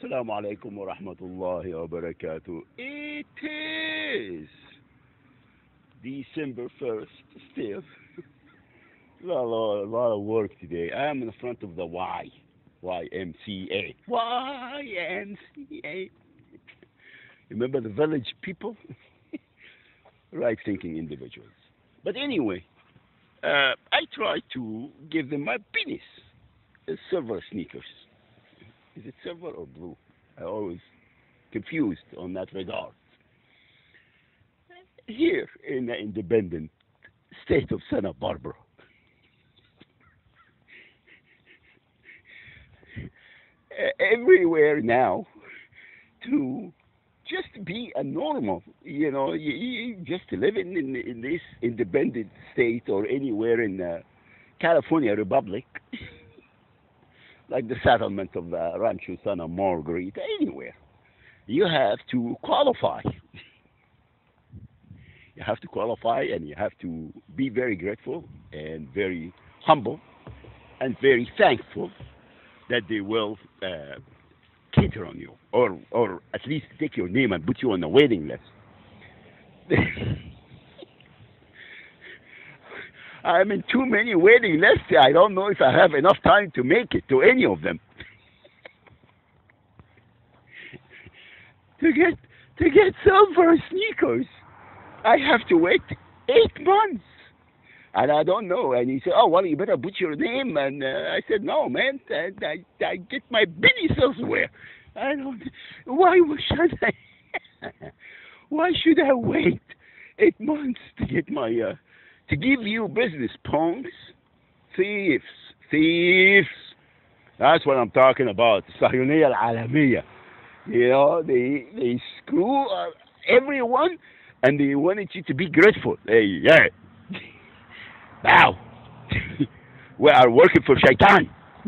السلام عليكم ورحمة الله وبركاته. It is December 1st still. A lot of work today. I am in front of the YMCA. YMCA. Remember the village people? Right thinking individuals. But anyway, I try to give them my penis. Silver sneakers. Is it silver or blue? I always confused on that regard. Here in the independent state of Santa Barbara, everywhere now to just be a normal, you just live in this independent state or anywhere in California Republic, like the settlement of Rancho Santa Margarita, anywhere. You have to qualify. You have to qualify and you have to be very grateful and very humble and very thankful that they will cater on you or at least take your name and put you on a waiting list. I'm in too many waiting lists. I don't know if I have enough time to make it to any of them. to get silver sneakers, I have to wait 8 months. And I don't know. And he said, "Oh, well, you better put your name." And I said, "No, man, I get my business elsewhere. I don't. Why should I? Why should I wait 8 months to get my to give you business, punks, thieves? That's what I'm talking about. الصهيونية العالمية. They screw everyone, and they wanted you to be grateful. Hey, yeah. Now, we are working for Shaitan.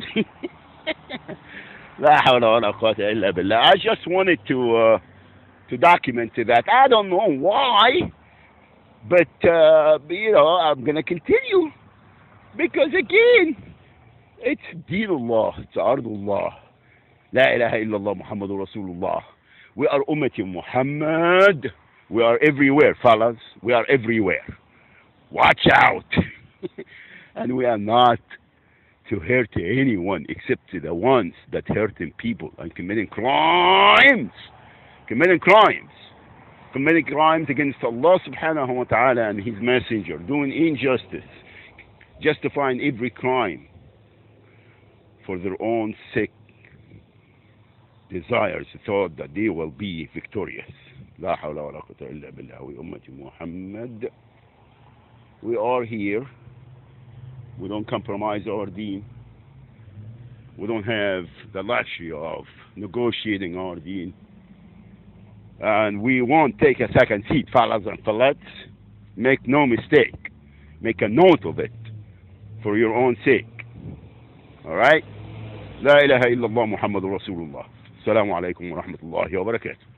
لا حول ولا قوة إلا بالله. I just wanted to document that. I don't know why, but I'm gonna continue because again, it's Dinullah, it's Ardullah. لا إله إلا الله محمد رسول الله. We are Ummati Muhammad. We are everywhere, fellas. We are everywhere. Watch out. And we are not to hurt anyone except the ones that hurting people and committing crimes against Allah subhanahu wa ta'ala and his messenger, doing injustice, justifying every crime for their own sick desires, thought that they will be victorious. لا حول ولا قوة إلا بالله. We Ummati Muhammad. We are here. We don't compromise our deen. We don't have the luxury of negotiating our deen. And we won't take a second seat, fellas and fellets. Make no mistake. Make a note of it for your own sake. Alright? لا إله إلا الله محمد رسول الله. السلام عليكم ورحمة الله وبركاته.